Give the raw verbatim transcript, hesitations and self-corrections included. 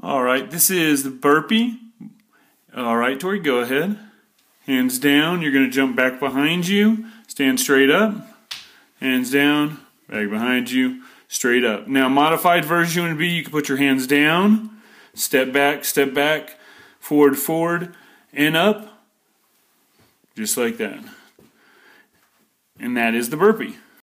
Alright, this is the burpee. Alright, Tori, go ahead. Hands down, you're going to jump back behind you, stand straight up, hands down, back behind you, straight up. Now, modified version would be you can put your hands down, step back, step back, forward, forward, and up, just like that. And that is the burpee.